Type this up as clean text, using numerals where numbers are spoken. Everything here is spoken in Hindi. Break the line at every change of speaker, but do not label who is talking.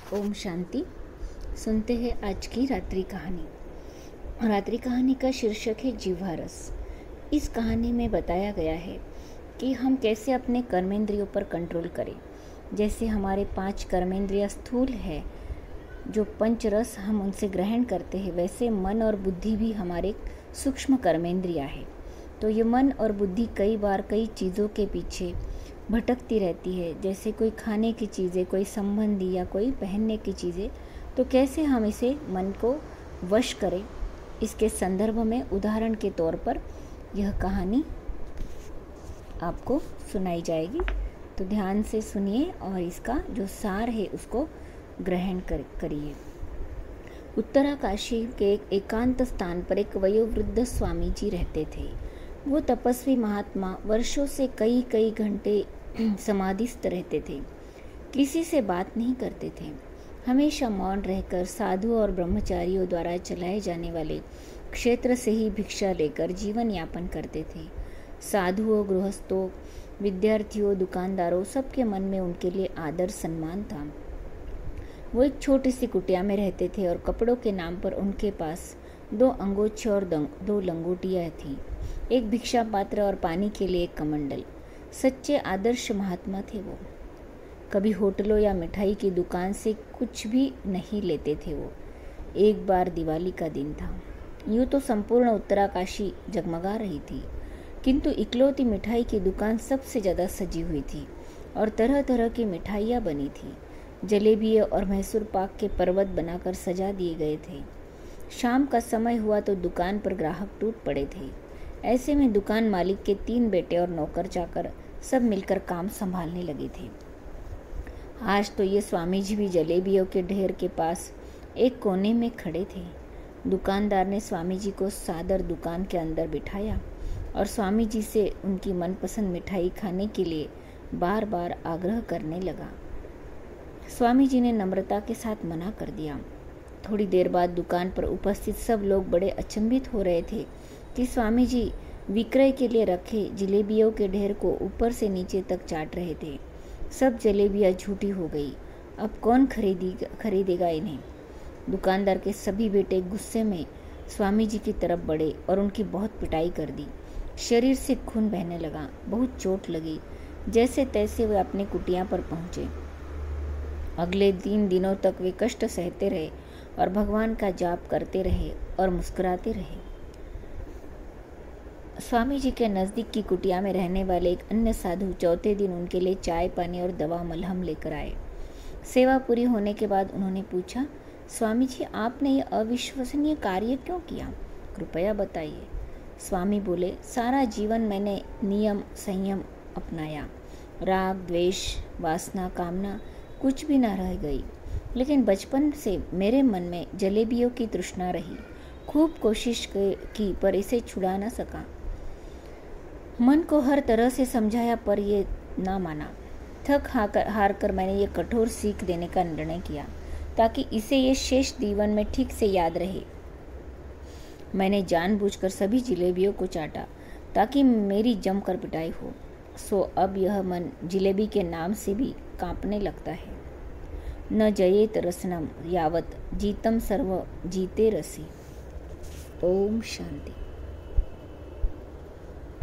ओम शांति। सुनते हैं आज की रात्रि कहानी। रात्रि कहानी का शीर्षक है जिह्वा रस। इस कहानी में बताया गया है कि हम कैसे अपने कर्मेंद्रियों पर कंट्रोल करें। जैसे हमारे 5 कर्मेंद्रिय स्थूल है, जो पंच रस हम उनसे ग्रहण करते हैं, वैसे मन और बुद्धि भी हमारे सूक्ष्म कर्मेंद्रिया है। तो ये मन और बुद्धि कई बार कई चीज़ों के पीछे भटकती रहती है, जैसे कोई खाने की चीज़ें, कोई संबंधी या कोई पहनने की चीज़ें। तो कैसे हम इसे मन को वश करें, इसके संदर्भ में उदाहरण के तौर पर यह कहानी आपको सुनाई जाएगी। तो ध्यान से सुनिए और इसका जो सार है उसको ग्रहण करिए। उत्तराकाशी के एक एकांत स्थान पर एक वयोवृद्ध स्वामी जी रहते थे। वो तपस्वी महात्मा वर्षों से कई घंटे समाधिस्थ रहते थे। किसी से बात नहीं करते थे। हमेशा मौन रहकर साधु और ब्रह्मचारियों द्वारा चलाए जाने वाले क्षेत्र से ही भिक्षा लेकर जीवन यापन करते थे। साधुओं, गृहस्थों, विद्यार्थियों, दुकानदारों, सबके मन में उनके लिए आदर सम्मान था। वो एक छोटी सी कुटिया में रहते थे और कपड़ों के नाम पर उनके पास 2 अंगोछे और 2 लंगोटियाँ थीं। एक भिक्षा पात्र और पानी के लिए एक कमंडल। सच्चे आदर्श महात्मा थे वो। कभी होटलों या मिठाई की दुकान से कुछ भी नहीं लेते थे वो। एक बार दिवाली का दिन था। यूँ तो संपूर्ण उत्तराकाशी जगमगा रही थी, किंतु इकलौती मिठाई की दुकान सबसे ज़्यादा सजी हुई थी और तरह तरह की मिठाइयाँ बनी थी। जलेबी और मैसूर पाक के पर्वत बनाकर सजा दिए गए थे। शाम का समय हुआ तो दुकान पर ग्राहक टूट पड़े थे। ऐसे में दुकान मालिक के 3 बेटे और नौकर चाकर सब मिलकर काम संभालने लगे थे। आज तो ये स्वामी जी भी जलेबियों के ढेर के पास एक कोने में खड़े थे। दुकानदार ने स्वामी जी को सादर दुकान के अंदर बिठाया और स्वामी जी से उनकी मनपसंद मिठाई खाने के लिए बार बार आग्रह करने लगा। स्वामी जी ने नम्रता के साथ मना कर दिया। थोड़ी देर बाद दुकान पर उपस्थित सब लोग बड़े अचंभित हो रहे थे कि स्वामी जी विक्रय के लिए रखे जलेबियों के ढेर को ऊपर से नीचे तक चाट रहे थे। सब जलेबियाँ झूठी हो गई। अब कौन खरीदेगा इन्हें। दुकानदार के सभी बेटे गुस्से में स्वामी जी की तरफ बढ़े और उनकी बहुत पिटाई कर दी। शरीर से खून बहने लगा। बहुत चोट लगी। जैसे तैसे वे अपने कुटिया पर पहुँचे। अगले 3 दिनों तक वे कष्ट सहते रहे और भगवान का जाप करते रहे और मुस्कुराते रहे। स्वामी जी के नज़दीक की कुटिया में रहने वाले एक अन्य साधु चौथे दिन उनके लिए चाय पानी और दवा मलहम लेकर आए। सेवा पूरी होने के बाद उन्होंने पूछा, स्वामी जी आपने ये अविश्वसनीय कार्य क्यों किया, कृपया बताइए। स्वामी बोले, सारा जीवन मैंने नियम संयम अपनाया। राग, द्वेष, वासना, कामना कुछ भी न रह गई। लेकिन बचपन से मेरे मन में जलेबियों की तृष्णा रही। खूब कोशिश की पर इसे छुड़ा न सका। मन को हर तरह से समझाया पर ये ना माना। थक हार कर मैंने ये कठोर सीख देने का निर्णय किया ताकि इसे ये शेष जीवन में ठीक से याद रहे। मैंने जानबूझकर सभी जलेबियों को चाटा ताकि मेरी जमकर पिटाई हो। सो अब यह मन जलेबी के नाम से भी कांपने लगता है। न जयेत रसनम यावत जीतम सर्व जीते रसी। ओम शांति।